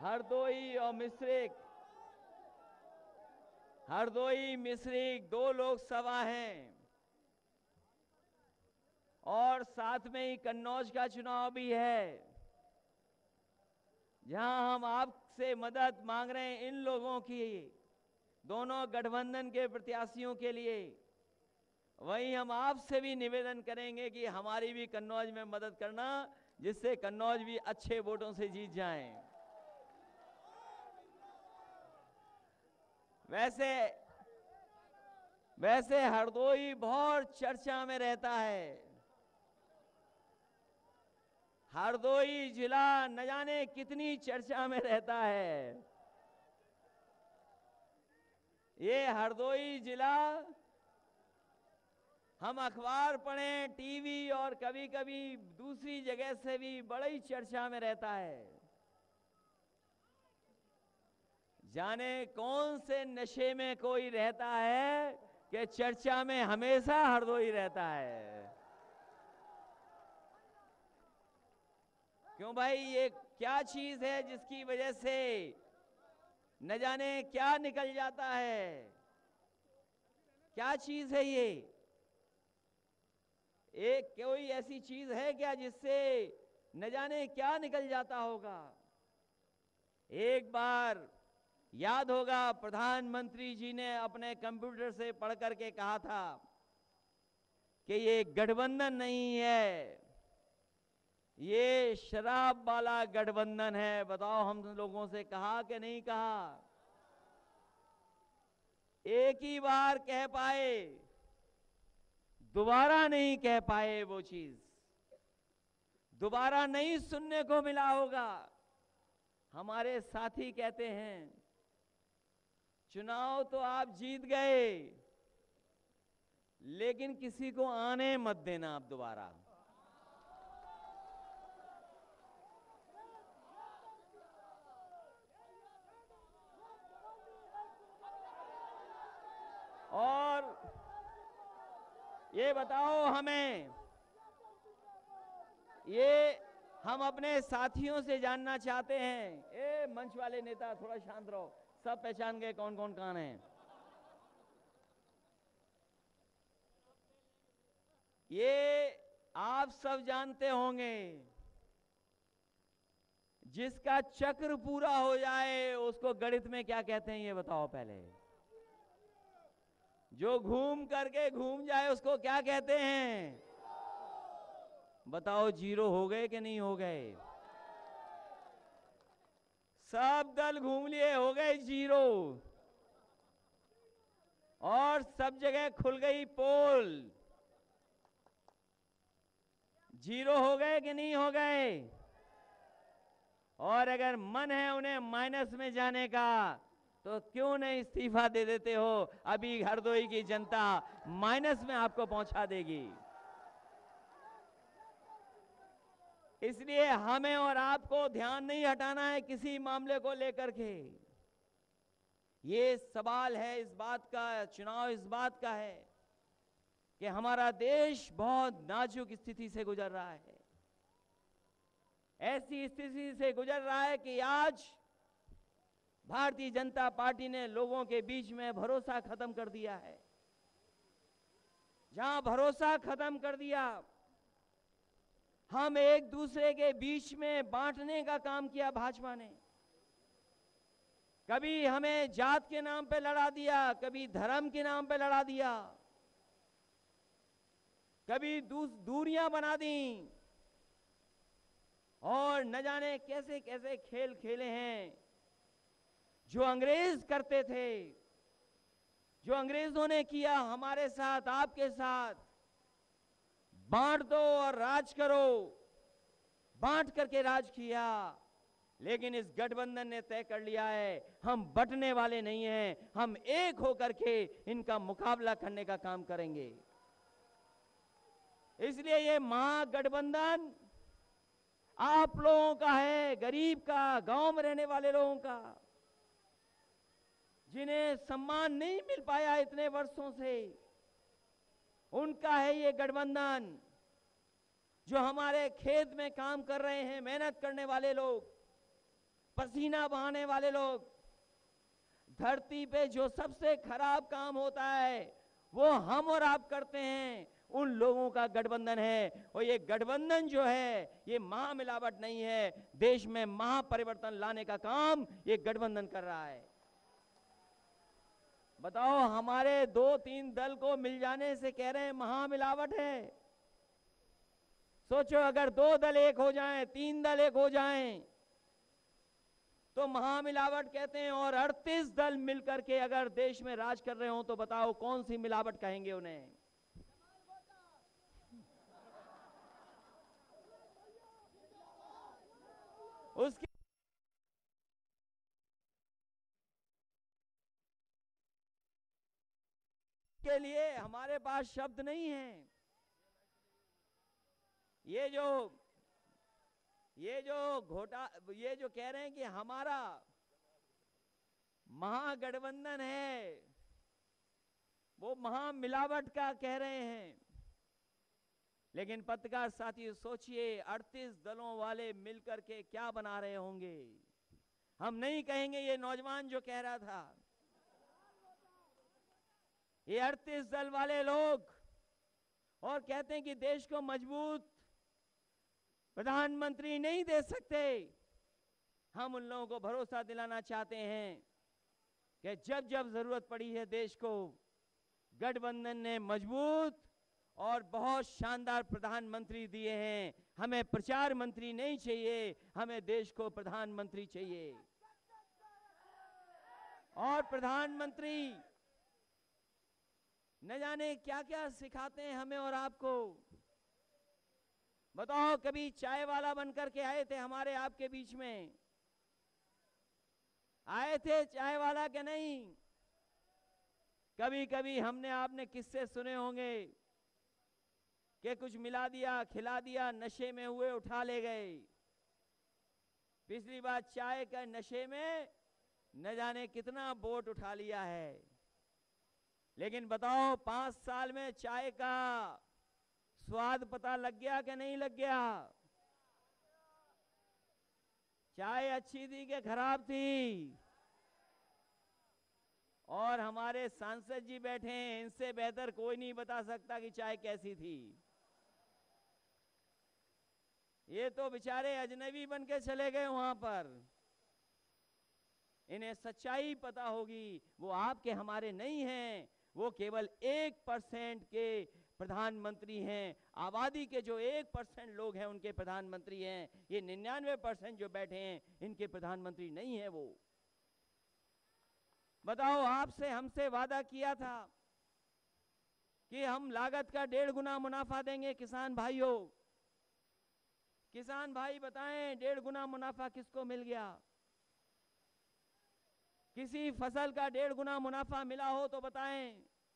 हरदोई और मिश्रिक, हरदोई मिश्रिक 2 लोकसभा हैं और साथ में ही कन्नौज का चुनाव भी है, जहां हम आपसे मदद मांग रहे हैं इन लोगों की, दोनों गठबंधन के प्रत्याशियों के लिए। वहीं हम आपसे भी निवेदन करेंगे कि हमारी भी कन्नौज में मदद करना, जिससे कन्नौज भी अच्छे वोटों से जीत जाएं। वैसे हरदोई बहुत चर्चा में रहता है। हरदोई जिला न जाने कितनी चर्चा में रहता है। ये हरदोई जिला हम अखबार पढ़ें, टीवी और कभी कभी दूसरी जगह से भी बड़ी चर्चा में रहता है। जाने कौन से नशे में कोई रहता है कि चर्चा में हमेशा हरदोई रहता है। क्यों भाई, ये क्या चीज है जिसकी वजह से न जाने क्या निकल जाता है? क्या चीज है ये? एक कोई ऐसी चीज है क्या जिससे न जाने क्या निकल जाता होगा? एक बार याद होगा, प्रधानमंत्री जी ने अपने कंप्यूटर से पढ़ करके कहा था कि ये गठबंधन नहीं है, ये शराब वाला गठबंधन है। बताओ, हम लोगों से कहा कि नहीं कहा? एक ही बार कह पाए, दोबारा नहीं कह पाए। वो चीज दोबारा नहीं सुनने को मिला होगा। हमारे साथी कहते हैं, चुनाव तो आप जीत गए, लेकिन किसी को आने मत देना आप दोबारा। और ये बताओ हमें, ये हम अपने साथियों से जानना चाहते हैं। ए मंच वाले नेता थोड़ा शांत रहो, सब पहचान गए कौन कौन कहां हैं। ये आप सब जानते होंगे, जिसका चक्र पूरा हो जाए उसको गणित में क्या कहते हैं ये बताओ पहले। जो घूम करके घूम जाए उसको क्या कहते हैं? बताओ, जीरो हो गए कि नहीं हो गए? सब दल घूम लिए, हो गए जीरो, और सब जगह खुल गई पोल। जीरो हो गए कि नहीं हो गए? और अगर मन है उन्हें माइनस में जाने का, तो क्यों नहीं इस्तीफा दे देते हो? अभी हरदोई की जनता माइनस में आपको पहुंचा देगी। इसलिए हमें और आपको ध्यान नहीं हटाना है किसी मामले को लेकर के। ये सवाल है इस बात का, चुनाव इस बात का है कि हमारा देश बहुत नाजुक स्थिति से गुजर रहा है। ऐसी स्थिति से गुजर रहा है कि आज भारतीय जनता पार्टी ने लोगों के बीच में भरोसा खत्म कर दिया है। जहां भरोसा खत्म कर दिया, हम एक दूसरे के बीच में बांटने का काम किया भाजपा ने। कभी हमें जात के नाम पे लड़ा दिया, कभी धर्म के नाम पे लड़ा दिया, कभी दूरियां बना दी, और न जाने कैसे कैसे खेल खेले हैं जो अंग्रेज करते थे, जो अंग्रेजों ने किया हमारे साथ, आपके साथ। बांट दो और राज करो, बांट करके राज किया। लेकिन इस गठबंधन ने तय कर लिया है, हम बंटने वाले नहीं हैं, हम एक होकर के इनका मुकाबला करने का काम करेंगे। इसलिए ये महागठबंधन आप लोगों का है, गरीब का, गांव में रहने वाले लोगों का, जिन्हें सम्मान नहीं मिल पाया इतने वर्षों से, उनका है ये गठबंधन। जो हमारे खेत में काम कर रहे हैं, मेहनत करने वाले लोग, पसीना बहाने वाले लोग, धरती पे जो सबसे खराब काम होता है वो हम और आप करते हैं, उन लोगों का गठबंधन है। और ये गठबंधन जो है ये महामिलावट नहीं है, देश में महापरिवर्तन लाने का काम ये गठबंधन कर रहा है। बताओ, हमारे 2-3 दल को मिल जाने से कह रहे हैं महामिलावट है। सोचो, अगर 2 दल एक हो जाएं, 3 दल एक हो जाएं तो महामिलावट कहते हैं। और 38 दल मिलकर के अगर देश में राज कर रहे हो तो बताओ कौन सी मिलावट कहेंगे उन्हें। उसके के लिए हमारे पास शब्द नहीं है। ये जो कह रहे हैं कि हमारा महागठबंधन है, वो महामिलावट का कह रहे हैं। लेकिन पत्रकार साथियों, सोचिए 38 दलों वाले मिलकर के क्या बना रहे होंगे। हम नहीं कहेंगे ये नौजवान जो कह रहा था, ये 38 दल वाले लोग, और कहते हैं कि देश को मजबूत प्रधानमंत्री नहीं दे सकते। हम उन लोगों को भरोसा दिलाना चाहते हैं कि जब जब जरूरत पड़ी है देश को, गठबंधन ने मजबूत और बहुत शानदार प्रधानमंत्री दिए हैं। हमें प्रचार मंत्री नहीं चाहिए, हमें देश को प्रधानमंत्री चाहिए। और प्रधानमंत्री न जाने क्या क्या सिखाते हैं हमें और आपको। बताओ, कभी चाय वाला बनकर के आए थे हमारे आपके बीच में? आए थे चाय वाला के नहीं? कभी कभी हमने आपने किस्से सुने होंगे कि कुछ मिला दिया, खिला दिया, नशे में हुए उठा ले गए। पिछली बार चाय का नशे में न जाने कितना बोट उठा लिया है। लेकिन बताओ, 5 साल में चाय का स्वाद पता लग गया कि नहीं लग गया? चाय अच्छी थी कि खराब थी? और हमारे सांसद जी बैठे हैं, इनसे बेहतर कोई नहीं बता सकता कि चाय कैसी थी। ये तो बेचारे अजनबी बन के चले गए वहां पर। इन्हें सच्चाई पता होगी, वो आपके हमारे नहीं हैं, वो केवल 1% के प्रधानमंत्री हैं। आबादी के जो 1% लोग हैं उनके प्रधानमंत्री हैं। ये 99% जो बैठे हैं इनके प्रधानमंत्री नहीं है वो। बताओ, आपसे हमसे वादा किया था कि हम लागत का 1.5 गुना मुनाफा देंगे किसान भाइयों। किसान भाई बताएं, 1.5 गुना मुनाफा किसको मिल गया? किसी फसल का 1.5 गुना मुनाफा मिला हो तो बताएं।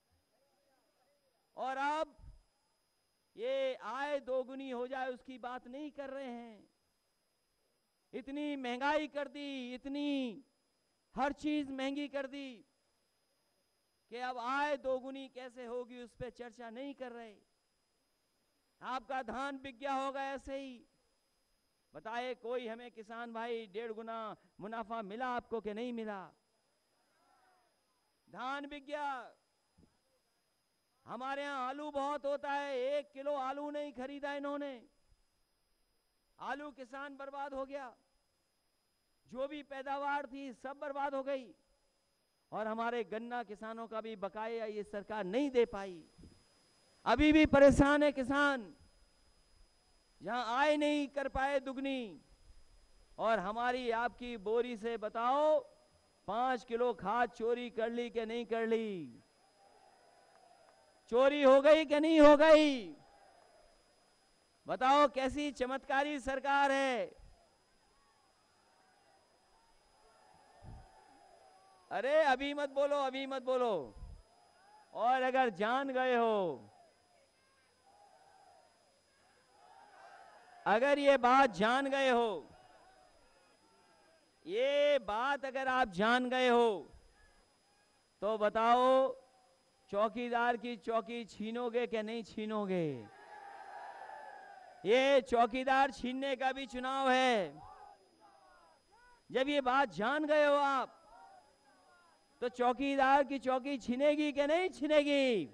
और अब ये आय 2 गुनी हो जाए उसकी बात नहीं कर रहे हैं। इतनी महंगाई कर दी, इतनी हर चीज महंगी कर दी कि अब आय 2 गुनी कैसे होगी उस पर चर्चा नहीं कर रहे। आपका धान बिक गया होगा ऐसे ही। बताए कोई हमें किसान भाई, 1.5 गुना मुनाफा मिला आपको कि नहीं मिला? धान बिक गया। हमारे यहां आलू बहुत होता है, 1 किलो आलू नहीं खरीदा इन्होंने। आलू किसान बर्बाद हो गया, जो भी पैदावार थी सब बर्बाद हो गई। और हमारे गन्ना किसानों का भी बकाया ये सरकार नहीं दे पाई। अभी भी परेशान है किसान, जहां आय नहीं कर पाए दुगनी। और हमारी आपकी बोरी से बताओ 5 किलो खाद चोरी कर ली कि नहीं कर ली? चोरी हो गई कि नहीं हो गई? बताओ, कैसी चमत्कारी सरकार है। अरे अभी मत बोलो, अभी मत बोलो। और अगर जान गए हो, अगर ये बात जान गए हो, ये बात अगर आप जान गए हो तो बताओ, चौकीदार की चौकी छीनोगे कि नहीं छीनोगे? ये चौकीदार छीनने का भी चुनाव है। जब ये बात जान गए हो आप, तो चौकीदार की चौकी छिनेगी कि नहीं छिनेगी?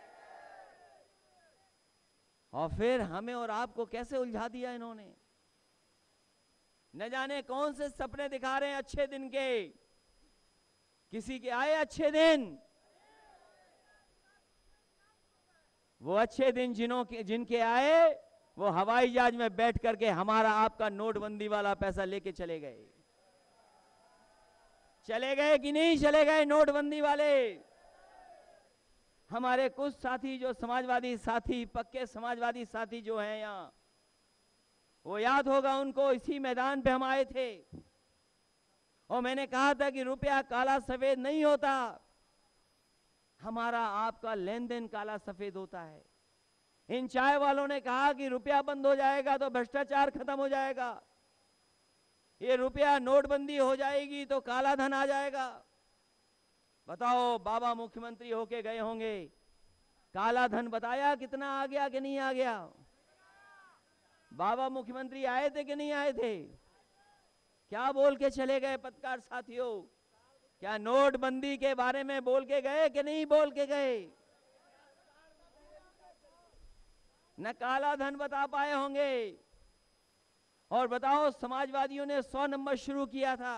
और फिर हमें और आपको कैसे उलझा दिया इन्होंने। न जाने कौन से सपने दिखा रहे हैं अच्छे दिन के। किसी के आए अच्छे दिन? वो अच्छे दिन जिनके आए, वो हवाई जहाज में बैठ करके हमारा आपका नोटबंदी वाला पैसा लेके चले गए। चले गए कि नहीं चले गए नोटबंदी वाले? हमारे कुछ साथी जो समाजवादी साथी, पक्के समाजवादी साथी जो हैं यहां, वो याद होगा उनको, इसी मैदान पे हम आए थे और मैंने कहा था कि रुपया काला सफेद नहीं होता, हमारा आपका लेन देन काला सफेद होता है। इन चाय वालों ने कहा कि रुपया बंद हो जाएगा तो भ्रष्टाचार खत्म हो जाएगा, ये रुपया नोटबंदी हो जाएगी तो काला धन आ जाएगा। बताओ, बाबा मुख्यमंत्री होके गए होंगे, काला धन बताया कितना आ गया कि नहीं आ गया? बाबा मुख्यमंत्री आए थे कि नहीं आए थे? क्या बोल के चले गए पत्रकार साथियों? क्या नोटबंदी के बारे में बोल के गए कि नहीं बोल के गए? न काला धन बता पाए होंगे। और बताओ, समाजवादियों ने 100 नंबर शुरू किया था,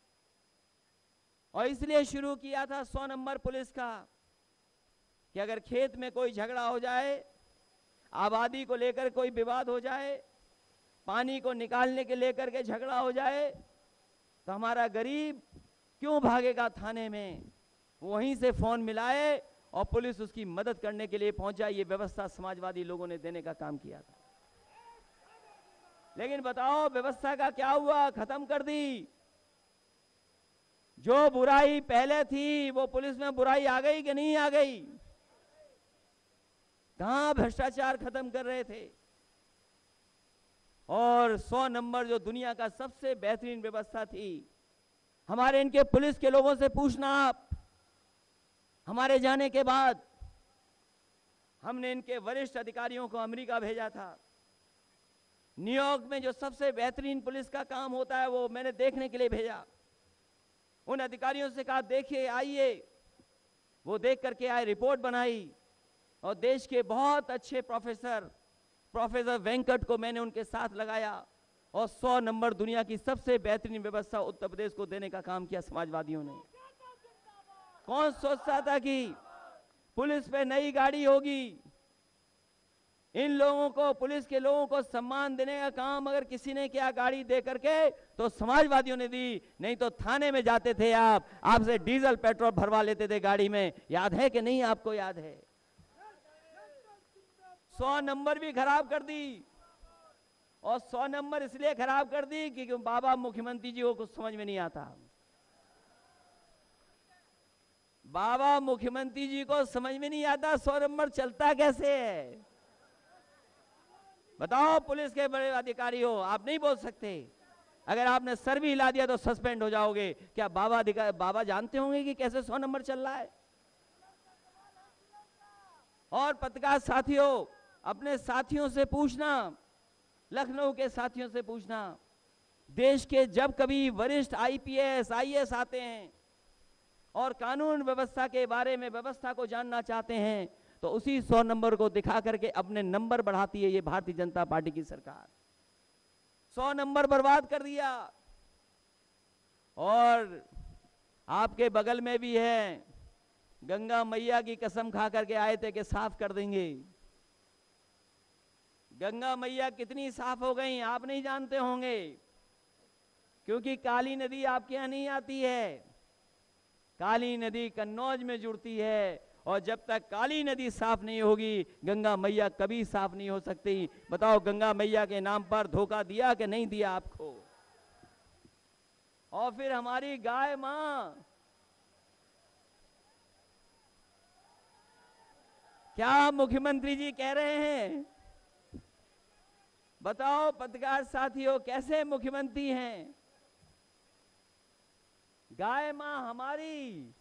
और इसलिए शुरू किया था 100 नंबर पुलिस का कि अगर खेत में कोई झगड़ा हो जाए, आबादी को लेकर कोई विवाद हो जाए, पानी को निकालने के लेकर के झगड़ा हो जाए, तो हमारा गरीब क्यों भागेगा थाने में? वहीं से फोन मिलाए और पुलिस उसकी मदद करने के लिए पहुंचा। ये व्यवस्था समाजवादी लोगों ने देने का काम किया था। लेकिन बताओ, व्यवस्था का क्या हुआ? खत्म कर दी। जो बुराई पहले थी वो पुलिस में बुराई आ गई कि नहीं आ गई? कहां भ्रष्टाचार खत्म कर रहे थे? और 100 नंबर जो दुनिया का सबसे बेहतरीन व्यवस्था थी, हमारे इनके पुलिस के लोगों से पूछना आप, हमारे जाने के बाद हमने इनके वरिष्ठ अधिकारियों को अमेरिका भेजा था। न्यूयॉर्क में जो सबसे बेहतरीन पुलिस का काम होता है वो मैंने देखने के लिए भेजा। उन अधिकारियों से कहा, देखिए आइए। वो देख करके आए, रिपोर्ट बनाई, और देश के बहुत अच्छे प्रोफेसर वेंकट को मैंने उनके साथ लगाया और 100 नंबर दुनिया की सबसे बेहतरीन व्यवस्था उत्तर प्रदेश को देने का काम किया समाजवादियों ने। कौन सोचता था कि पुलिस पे नई गाड़ी होगी? इन लोगों को, पुलिस के लोगों को सम्मान देने का काम अगर किसी ने किया गाड़ी दे करके, तो समाजवादियों ने दी। नहीं तो थाने में जाते थे आप, आपसे डीजल पेट्रोल भरवा लेते थे गाड़ी में। याद है कि नहीं? आपको याद है? 100 नंबर भी खराब कर दी। और 100 नंबर इसलिए खराब कर दी क्योंकि बाबा मुख्यमंत्री जी को कुछ समझ में नहीं आता। बाबा मुख्यमंत्री जी को समझ में नहीं आता 100 नंबर चलता कैसे है। बताओ, पुलिस के बड़े अधिकारी हो, आप नहीं बोल सकते? अगर आपने सर भी हिला दिया तो सस्पेंड हो जाओगे। क्या बाबा जानते होंगे कि कैसे 100 नंबर चल रहा है? और पत्रकार साथियों, अपने साथियों से पूछना, लखनऊ के साथियों से पूछना, देश के जब कभी वरिष्ठ आईपीएस आईएएस आते हैं और कानून व्यवस्था के बारे में, व्यवस्था को जानना चाहते हैं, तो उसी 100 नंबर को दिखा करके अपने नंबर बढ़ाती है ये भारतीय जनता पार्टी की सरकार। 100 नंबर बर्बाद कर दिया। और आपके बगल में भी है, गंगा मैया की कसम खा करके आए थे कि साफ कर देंगे। गंगा मैया कितनी साफ हो गई आप नहीं जानते होंगे, क्योंकि काली नदी आपके यहां नहीं आती है। काली नदी कन्नौज में जुड़ती है, और जब तक काली नदी साफ नहीं होगी, गंगा मैया कभी साफ नहीं हो सकती। बताओ, गंगा मैया के नाम पर धोखा दिया कि नहीं दिया आपको? और फिर हमारी गाय मां, क्या मुख्यमंत्री जी कह रहे हैं? बताओ पत्रकार साथियों, कैसे मुख्यमंत्री हैं? गाय मां हमारी,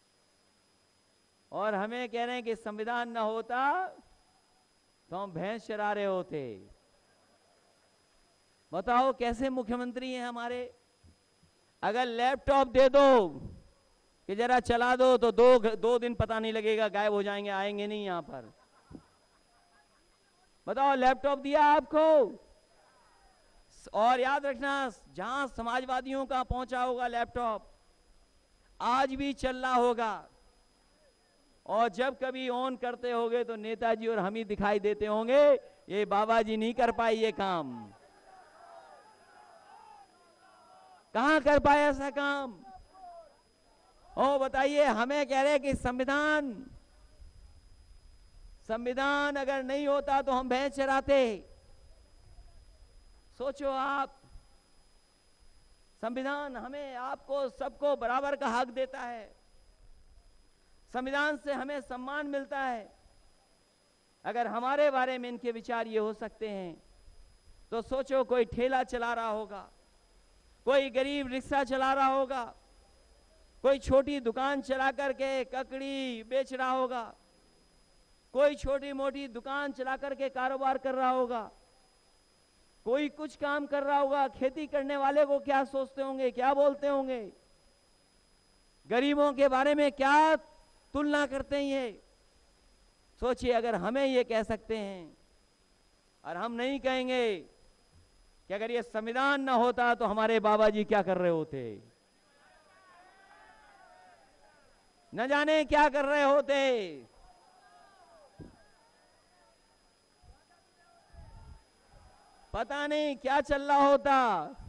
और हमें कह रहे हैं कि संविधान न होता तो हम भैंस चरा रहे होते। बताओ कैसे मुख्यमंत्री हैं हमारे? अगर लैपटॉप दे दो कि जरा चला दो तो दो दिन पता नहीं लगेगा, गायब हो जाएंगे, आएंगे नहीं यहां पर। बताओ, लैपटॉप दिया आपको, और याद रखना जहां समाजवादियों का पहुंचा होगा लैपटॉप, आज भी चल रहा होगा। और जब कभी ऑन करते होंगे तो नेताजी और हम ही दिखाई देते होंगे, ये बाबा जी नहीं कर पाए ये काम। कहां कर पाए ऐसा काम? ओ बताइए, हमें कह रहे कि संविधान अगर नहीं होता तो हम भैंस चराते। सोचो आप, संविधान हमें आपको सबको बराबर का हक देता है, संविधान से हमें सम्मान मिलता है। अगर हमारे बारे में इनके विचार ये हो सकते हैं तो सोचो, कोई ठेला चला रहा होगा, कोई गरीब रिक्शा चला रहा होगा, कोई छोटी दुकान चला करके ककड़ी बेच रहा होगा, कोई छोटी मोटी दुकान चला करके कारोबार कर रहा होगा, कोई कुछ काम कर रहा होगा। खेती करने वाले को क्या सोचते होंगे, क्या बोलते होंगे, गरीबों के बारे में क्या तुलना करते हैं ये? सोचिए, अगर हमें ये कह सकते हैं और हम नहीं कहेंगे कि अगर ये संविधान ना होता तो हमारे बाबा जी क्या कर रहे होते, न जाने क्या कर रहे होते। पता नहीं क्या चल रहा होता।